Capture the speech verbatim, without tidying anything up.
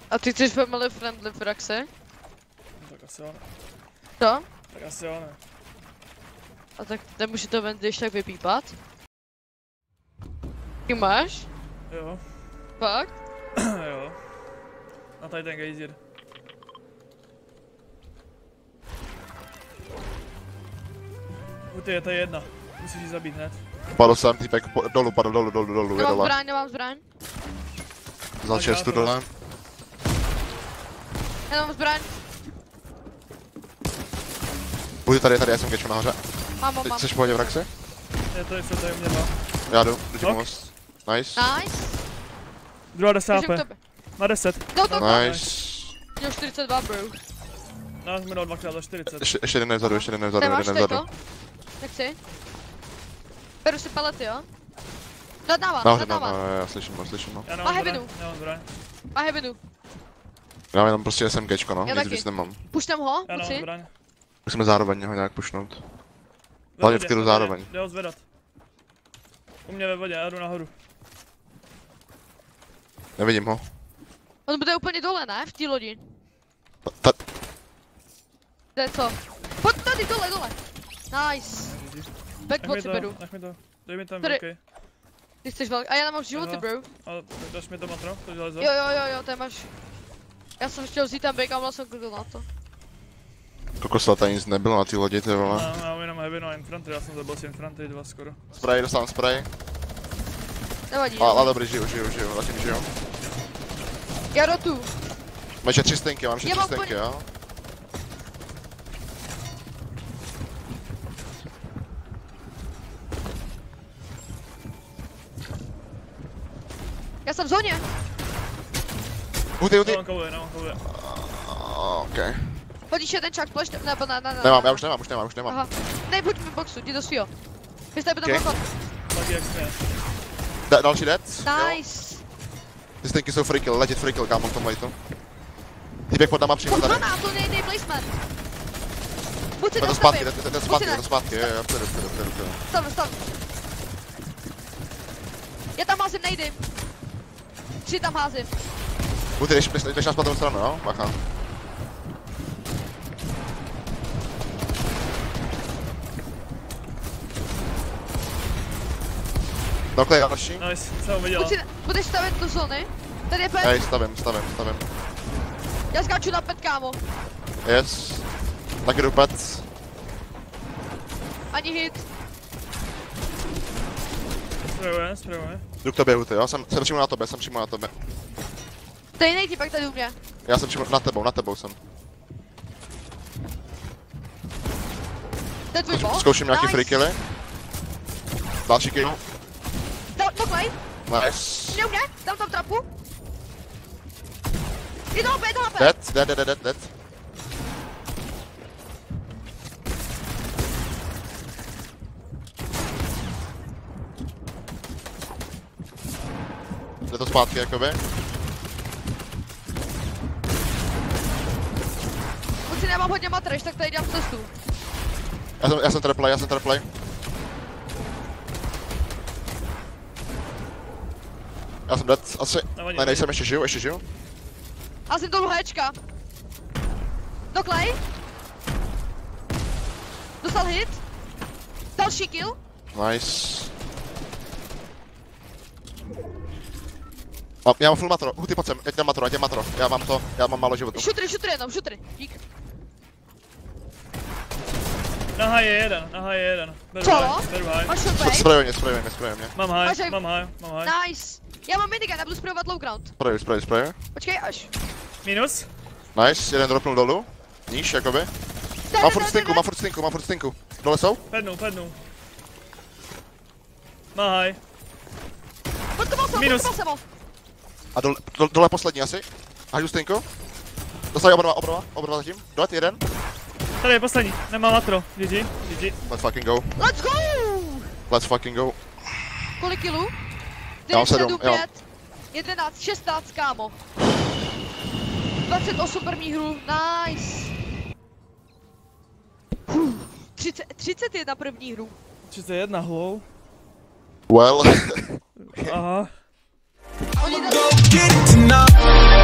A ty chceš family friendly praxe? Tak asi jo ne. Co? Tak asi jo ne. A tak nemůže to ven když tak vypípat? Ty máš? Jo. Fakt? Jo. A tady ten gejzír. Uty, je tady jedna. Musíš ji zabít hned. Padl jsem, týpek dolů, padl dolů, dolů, dolů, je Nemám dole. zbraň, nemám zbraň. Za čestu dole. Nemám zbraň. Budu tady, tady, já jsem keču nahoře. Mám, mám, mám. Chceš pohodě v praxi? Je to, jsou tady u mě dva. Já jdu, jdu ti pomoct. Nice. Nice. Druhá deset Můžu k H P. tobě. Má deset. No to to. Nice. Měl čtyřicet dva, bro. Nás mi dal dvakrát za čtyřicet. Ještě, ještě jeden nevzadu, ještě jeden nevzadu, Nemáš jeden nevzadu. tejko? Tak si. Beru si palety, jo? Nad náma, Nahoře, nad náma. no, já slyším, já slyším, no. Já Má nemám heavenu. zbraň, nemám zbraň. Má heavenu. Já mám jenom prostě SMGčko, no, Já nic taky. víc nemám. Puštem ho, Já pojď nemám si. zbraň. Musíme zároveň ho nějak pušnout. Ve Hlavně v vodě, klidu ve vodě. zároveň. Jde ho zvedat. U mě ve vodě, já jdu nahoru. Nevidím ho. On bude úplně dole, ne? V té lodi. Ta, To je co? Pojď tady, dole, dole. Nice. Nech Backbot mi si to, beru. nech mi to. Dej mi tam Tady. velký. Ty chceš velký. A já nemám životy, Aha. bro. Ale dáš mi to matro, to železo? Jo, jo, jo, jo, to máš. Já jsem chtěl vzít tam bake a vlastně klikl na to. kokosla, tady nic nebylo na té lodi, ty vole. Já mám jenom heavy no infantry, já jsem zabil si infantry dva skoro. Spray, dostávám spray. Nevadí. Ale dobrý, žiju, žiju, žiju, zatím žiju. Já rotu. Máš tři stinky, mám ještě Já tři mám stinky, plně- jo? Já jsem v zóně. Uty, uty. No on kouluje, no on kouluje. Okej. Hodíš jeden čak plešť, nebo ne, ne, ne. Nemám, ne. já už nemám, už nemám, už nemám. Aha. Ne, buď mi boxu, jdi do svýho. Vy jste Okay. tam balkon. Taky jak jste. Da, další dead? Nice. Ty stinky jsou free kill, legit free kill, kámo, v tom lejtu. Týpek pod náma přímo Kurva tady. nám to nejde placement. Buď si To dostavím. zpátky, to to zpátky, ne. to zpátky, jo, jo, vpředu, vpředu, vpředu, vpředu. Stav, stav. Já tam házím nejdy. Tři tam házím. Uty, jdeš, jdeš, jdeš na spadnou stranu, jo? Bacha. Dokle, další. Nice, jsem ho viděl. Buď si, budeš stavit do zóny. Tady je pet. Hej, stavím, stavím, stavím. Já skáču na pet, kámo. Yes. Taky jdu pet. Ani hit. Sprayuje, sprayuje. Jdu k tobě, Uty, jo? Jsem, jsem přímo na tobě, jsem přímo na tobě. Tady nejdi pak tady u mě. Já jsem přímo na tebou, na tebou jsem. To je tvůj Zkouš- bot. Zkouším nějaký Nice. free killy. Další kill. Do, doklej. Nice. Mě u mě, dám tam trapu. Jdi do hopy, jdi do hopy. Dead, dead, dead, dead, dead. Jde to zpátky, jakoby. Buď si nemám hodně matreš, tak tady dělám cestu. Já jsem, já jsem treplay, já jsem treplay. Já jsem dead, asi. Nevadí, Ne, nejsem, ještě žiju, ještě žiju. Házím dolů héčka. Doklej. Dostal hit. Další kill. Nice. A, já mám full matro, Huty, pojď sem, jeď na matro, jeď na matro, já mám to, já mám málo životu. Šutry, šutry jenom, šutry. Dík. Na high je jeden, na high je jeden. Beru Co? high, beru high. Máš shotbait? Sprayuj mě, sprayuj mě, sprayuj mě. Mám high, Máš- mám high, mám high. Nice. Já mám minigun, já budu sprayovat low ground. Sprayuj, sprayuj, sprayuj. Počkej až. Minus. Nice, jeden dropnul dolů. Níž, jakoby. Ne, Mám ne, furt ne, stinku, ne, mám furt stinku, mám furt stinku. Dole jsou? Padnu, padnu. Má high. Podkoval jsem, Minus. podkoval jsem ho. A dole, dole, dole poslední asi. A jdu stinku. Dostali oba dva, oba dva, oba dva zatím. Dolet jeden. Tady je poslední, nemá matro. G G, G G. Let's fucking go. Let's go! Let's fucking go. Kolik kilů? Já mám čtyři, sedm, sedm, jo. pět, jedenáct, šestnáct, kámo. dvacet osm první hru, nice. Huh, třicet, třicet jedna první hru. třicet jedna, hello. Well. Aha. Oni Go get it tonight.